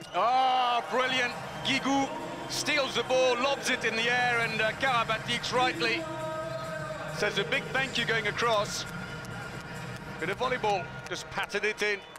Ah, brilliant. Guigou steals the ball, lobs it in the air, and Karabatic rightly says a big thank you going across. Bit of volleyball, just patted it in.